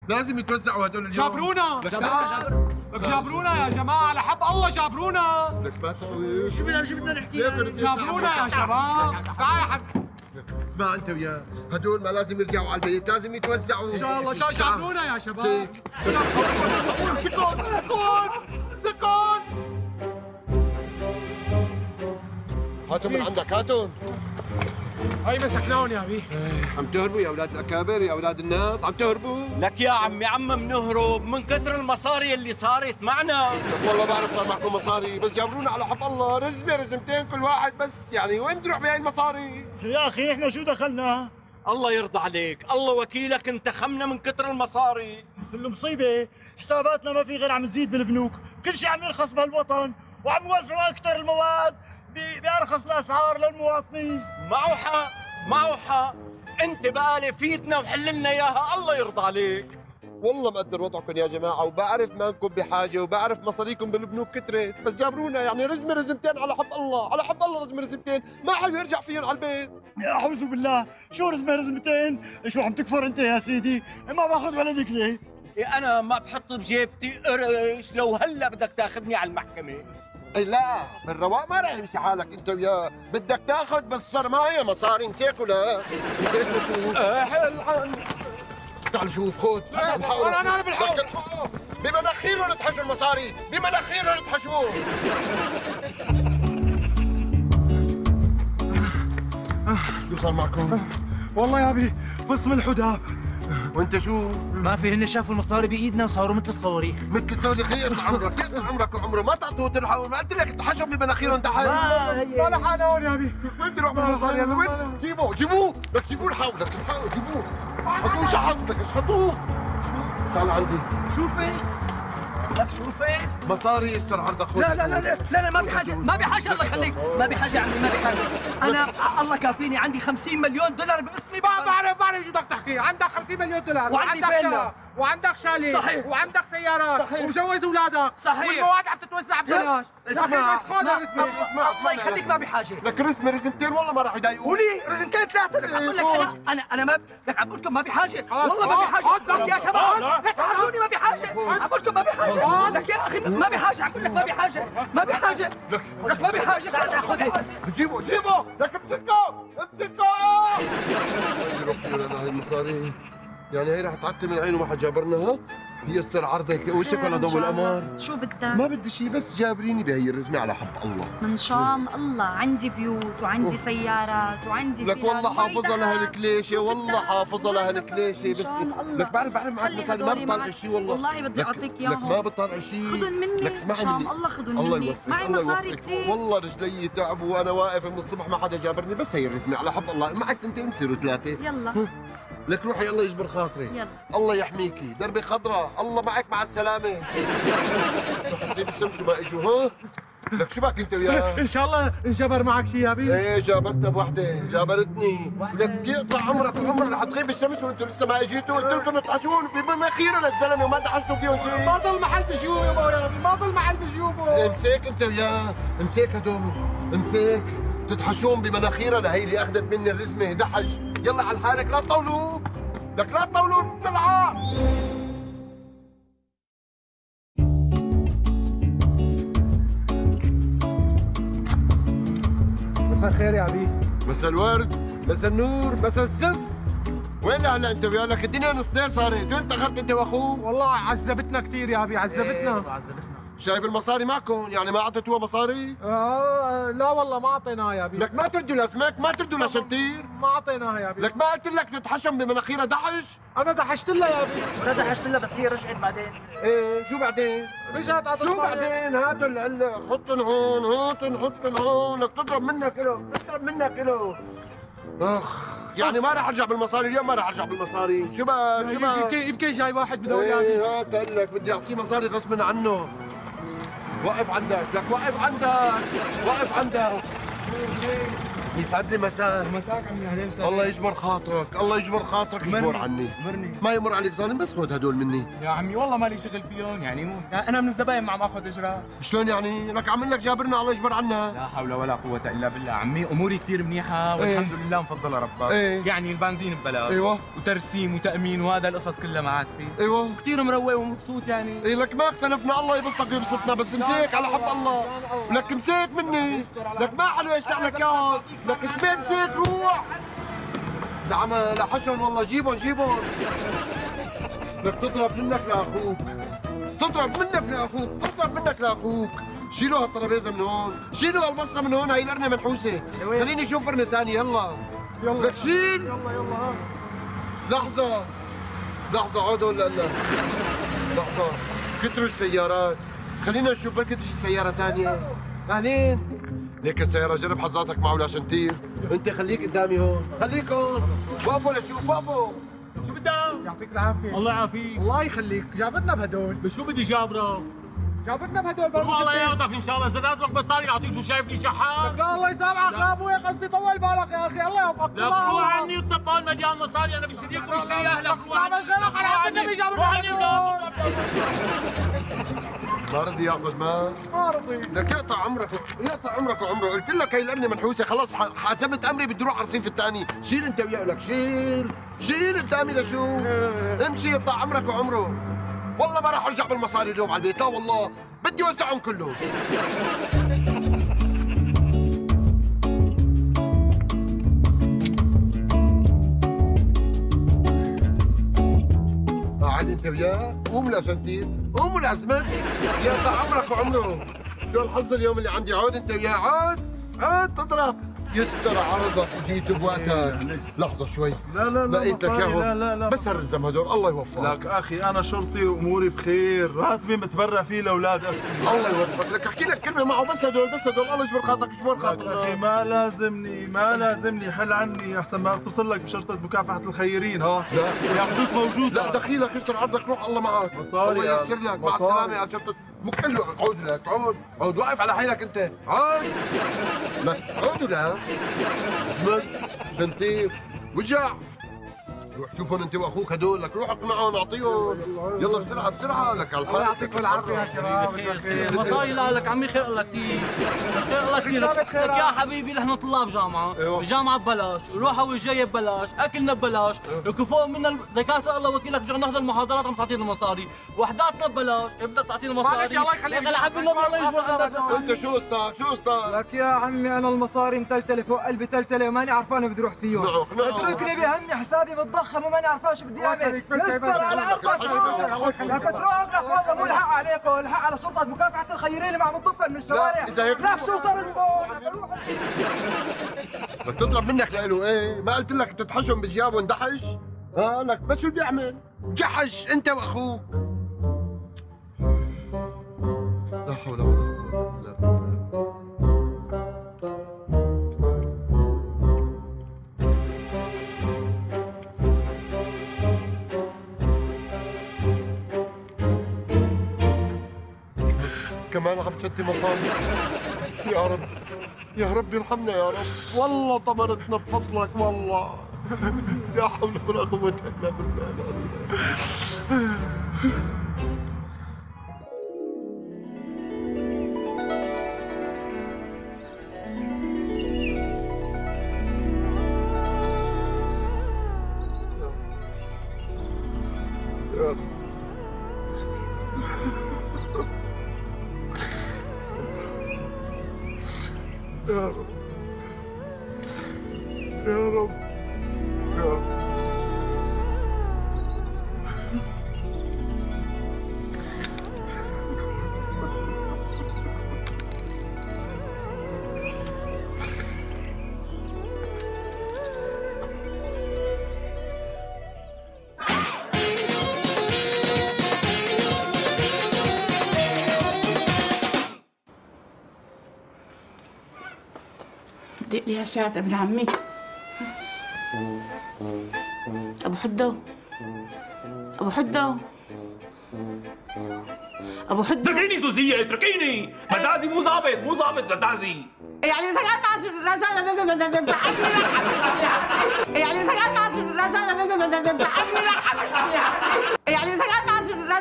لازم يتوزعوا هدول اليوم. جابرونا لك جابرونا يا جماعه، على حب الله جابرونا. لك ما تقوي شو بدنا نحكي؟ جابرونا يا شباب. تعال يا حبيبي. اسمع انت وياه، هدول ما لازم يرجعوا على البيت، لازم يتوزعوا. ان شاء الله جابرونا يا شباب. سيك. سكون. هاتوا من عندك، هاتوا. هاي مسكناهم يا بي. عم تهربوا يا اولاد الاكابر، يا اولاد الناس، عم تهربوا. لك يا عم بنهرب من كثر المصاري اللي صارت معنا. والله بعرف صار معكم مصاري، بس جابرونا على حب الله رزمه رزمتين كل واحد، بس يعني وين بنروح بهاي المصاري؟ يا اخي احنا شو دخلنا؟ الله يرضى عليك، الله وكيلك انتخمنا من كثر المصاري. المصيبه حساباتنا ما في غير عم تزيد بالبنوك، كل شيء عم يرخص بهالوطن وعم يوزعوا اكثر المواد بارخص الاسعار للمواطنين. معه حق، انت بقى لفيتنا وحل لنا اياها، الله يرضى عليك. والله مقدر وضعكم يا جماعه، وبعرف ما انكم بحاجه، وبعرف مصاريكم بالبنوك كترت، بس جابرونا يعني رزمه رزمتين على حب الله، على حب الله رزمه رزمتين، ما حد يرجع فيهم على البيت. يا اعوذ بالله، شو رزمه رزمتين؟ شو عم تكفر انت يا سيدي؟ ما باخذ ولا نكله. انا ما بحط بجيبتي قرش، لو هلا بدك تاخذني على المحكمه. اي لا، بالرواق ما راح يمشي حالك انت وياه، بدك تاخذ بس صار ما هي مصاري، مسيكوا لا مسيكوا شوف. تعال شوف خذ. انا بالحق. بمناخيرهم تحشوا المصاري، بمناخيرهم تحشوهم. شو صار معكم؟ والله يا بي فصم الحداب. وانت شو؟ ما في، هن شافوا المصاري بايدنا وصاروا مثل الصواريخ. مثل الصواريخ. يقطع عمرك، يقطع عمرك وعمره، ما تعطوه تلحقوا، ما قلت لك تحشوا بمناخيرهم تحت. ما لحقنا هون يا بي. وين بيروح بالمصاري هلا؟ وين؟ جيبوه، لك جيبوه الحاول، لك تحاولوا جيبوه. حطوه شحط، لك اشحطوه. تعال عندي. شوفي لك شوفي مصاري يستر عرضك. خذ. لا ما بحاجه، ما بحاجه، الله يخليك، ما بحاجه يا عمي، ما بحاجه. انا الله كافيني، عندي 50 مليون دولار باسمي. بعرف شو بدك تحكي. عندك 50 مليون دولار، وعندي فيلا، وعندك شاليه، صحيح، وعندك سيارات، صحيح، ومجوز اولادك، صحيح، والمواد عم تتوزع ببلاش. اسمع الله يخليك، ما بحاجه. لك رزمه رزمتين والله ما راح يضايقوك. ولي رزمتين ثلاثه. لك عم بقول لك انا ما لك عم بقول لكم ما بحاجه، والله ما بحاجه. لك يا شباب لا تحاجوني، ما بحاجه. عم بقول لكم ما بحاجه. لك يا اخي ما بحاجه، عم بقول لك ما بحاجه، ما بحاجه. لك ما بحاجه. تعال خذ. جيبه لك امسكه. يروح فينا هاي المصاري، يعني هي رح تعتم من عينه ما حد جابرنا. ها هي استر عرضك وشك ولا ضوء القمر. شو بدك؟ ما بدي شيء، بس جابريني بهي الرزمه على حب الله. من شان الله عندي بيوت وعندي سيارات وعندي لك والله حافظها لهالكليشه، والله حافظها لهالكليشه. بس لك بعرف معك مصاري ما بطلع شيء والله. والله بدي اعطيك اياهم. لك ما بطلع شيء. خذن مني. لك اسمعني شان الله خذن مني. الله يوفقك. معي مصاري كثير. والله رجلي تعبوا وانا واقف من الصبح ما حدا جابرني، بس هي الرزمه على حب الله. معك تنتين تصيروا ثلاثه. يلا لك روحي، الله يجبر خاطري. يلا الله يحميكي، دربي خضراء، الله معك مع السلامة. حتى بالشمس ما اجوا. ها؟ لك شو بك انت وياه؟ ان شاء الله انجبر معك شيء يا بي. ايه جابرتها بوحدة، جابرتني. لك يقطع عمرك رح تغيب بالشمس وانتم لسه ما اجيتوا، قلت لكم تحشون بمناخيره للزلمة وما تحشتوا فيهم شيء. ما ضل محل بجيوبه يا بي، ما ضل محل بجيوبه. امسك انت وياه، امسك هدول، امسك تتحشون بمناخيرها لهي اللي اخذت مني الرزمة. دحش، يلا على حالك، لا تطولوا. لك لا تطولوا بسرعة. مساء الخير يا بي. مساء الورد، مساء النور، مساء الزفت. وين هلا انت وياه؟ لك الدنيا نص ليل صارت، وين تاخرت انت واخوه؟ والله عذبتنا كثير يا بي، عذبتنا. شايف المصاري معكم؟ يعني ما اعطيتوها مصاري؟ لا والله ما اعطيناها يا بي. لك ما تردوا لاسمك، ما تردوا لشنطير. ما اعطيناها يا بي. لك ما قلت لك تتحشم بمناخيرها دحش؟ انا دحشت لها يا بي. انا دحشت لها بس هي رجعت بعدين. ايه شو بعدين؟ رجعت على شو بعدين؟ هادول هلا حطن هون، حطن هون، لك تضرب منك كيلو، تضرب منك كيلو. اخ يعني ما راح ارجع بالمصاري اليوم، ما راح ارجع بالمصاري. شو بك؟ يمكن جاي واحد بدور يا بي. ايه هات لك بدي اعطيه مصاري غصب عنه. وقف عندك، لك وقف عندك، وقف عندك. يسعد لي مساك. مساك عمي، اهلا وسهلا. الله يجبر خاطرك، الله يجبر خاطرك، يجبر عني. ما يمر عليك ظالم، بس خذ هدول مني. يا عمي والله مالي شغل فيهم، يعني مو انا من الزباين ما عم اخذ اجرة. شلون يعني؟ لك عامل لك جابرنا الله يجبر عنا. لا حول ولا قوة الا بالله عمي، اموري كثير منيحة والحمد لله مفضلة ربك. يعني البنزين ببلاش. ايوه. وترسيم وتأمين وهذا القصص كلها معك فيه. ايوه. كثير مروق ومبسوط يعني. اي لك ما اختلفنا، الله يبسطك ويبسطنا، بس مسيك على حب الله. لك مسيك مني، لك ما حلو اشتاق لك اياهم، لك اسمي مسيك روح. زعما لحشهم والله، جيبهم جيبهم. لك تضرب منك لاخوك، تضرب منك لاخوك، تضرب منك لاخوك. شيلوا هالطرابيزه من هون، شيلوا هالبسطه من هون، هي القرنه منحوسه. خليني اشوف قرنه ثانيه. يلا لك شيل. يلا لحظه لحظه، عودوا لا لحظه. كتروا السيارات، خلينا نشوف بركي تجي سياره ثانيه. اهلين. ليك السياره جرب حظاتك معه عشان تطير. انت خليك قدامي هون، خليك هون. وقفوا لشوف، وقفوا. شو بدك؟ يعطيك العافيه. الله يعافيك. الله يخليك، جابرنا بهدول. بس شو بدي جابره؟ جابرنا بهدول. والله ياخذك ان شاء الله، اذا لازمك مصاري اعطيك. شو شايفني شحات؟ لا الله يسامحك يا ابوي، قصدي طول بالك يا اخي، الله يوفقك. لا روح عني، الطبال مليان مصاري، انا بشتريك كل شيء اهلك. روح عني خيرك على حد النبي، جابرنا. ما رضي ياخذ مال؟ ما رضي. لك يقطع عمرك، يقطع عمرك وعمره. قلت لك هي القرنه منحوسه، خلاص حسبت امري، بدي اروح على الرصيف الثاني. شيل انت وياه. لك شيل شيل قدامي لشوف. امشي، يقطع عمرك وعمره. والله ما راح ارجع بالمصاري اليوم على البيت، لا والله بدي وزعهم كلهم. قاعد انت وياه، قوم لاسنتين، قوم لازمك. يقطع عمرك وعمره. شو الحظ اليوم اللي عندي. عود انت وياه، عود تضرب. يستر عرضك وجيت بوقتك. لحظة شوي. لا لقيت لك اياهم. لا بس هالرزم هدول، الله يوفقك. لك اخي انا شرطي واموري بخير، راتبي متبرع فيه لاولاد اختي. الله يوفقك. لك احكي لك كلمة معه، بس هدول الله يجبر خاطرك، يجبر خاطرك. اخي ما لازمني حل عني، احسن ما اتصل لك بشرطة مكافحة الخيرين. ها لا ياخذوك موجود. لا دخيلك، يستر عرضك، روح الله معك. مصاري الله ييسر لك. مع السلامة يا شرطة. مكلو. عود لك، عود واقف على حيلك انت. عود لك، عود لا اسمك شنتيف وجع. روح شوفهم انت واخوك هدول. لك روح اقنعهم، اعطيهم. يلا بسرعه بسرعه. لك على الحال. يعطيك العافيه يا شباب. مصاري لا لك عمي، خير الله كثير، خير الله كثير. لك يا حبيبي نحن طلاب جامعه، الجامعه ببلاش، الروحه والجايه ببلاش، اكلنا ببلاش، وكفوق منا الدكاتره الله وكيلك بيجوا نحضر المحاضرات عم تعطينا مصاري، وحداتنا ببلاش، بدك تعطينا مصاري. معلش الله يخليك. يا حبيبي الله يجبر عندك. انت شو قصدك؟ لك يا عمي انا المصاري متلتله فوق قلبي تلتله وماني عرفان بدي اروح فيهم. اتركني بهمي، حسابي متضخم وماني عرفان شو بدي اعمل. يستر على عرضك. لك اترك لك، والله مو الحق عليكم، الحق على شرطه مكافحه الخيرين اللي عم تضفن من الشوارع. لك شو صار الموضوع؟ بدك تضرب منك لإله. ايه ما قلت لك تتحشهم بجياب وندحش؟ لك بس شو بدي اعمل؟ جحش انت واخوك. لا حول ولا قوة الا بالله. كمان عم تشتي مصاري. يا رب يا رب يرحمنا يا رب. والله طمرتنا بفضلك والله. لا حول ولا قوة الا بالله. يا رب يا رب يا رب يا رب. دق لي هالساعة ابن عمي. ابو حدو ابو حدو ابو حدو. اتركيني زوزية، اتركيني. مزازي مو ظابط زازي. يعني إذا كان ما يعني إذا كان ما يعني إذا كان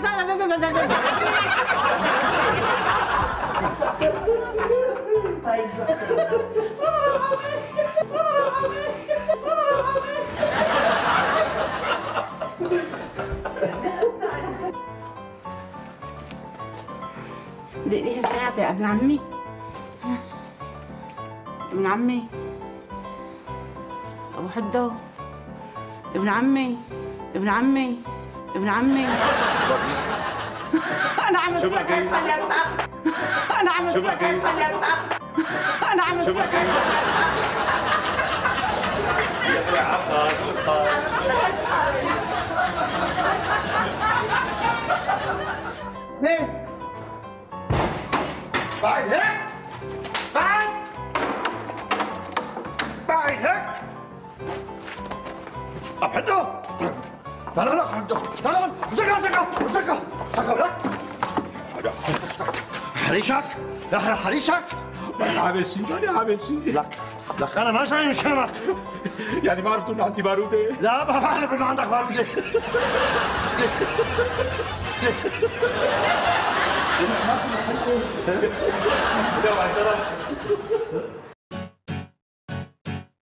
دقيقة شاعتي يا ابن عمي. ابن عمي ابو حدو، ابن عمي ابن عمي ابن عمي. انا عملت لك طيرتها، انا عملت لك طيرتها، انا عملت لك مين؟ بعد هيك؟ بعد هيك؟ أبو حدو تعال هلا حدو تعال مسكها لا حريشك لا حريشك ماني عامل شيء لك انا ما شايف من شرك يعني ما عرفتوا انه عندي باروده؟ لا ما بعرف انه عندك باروده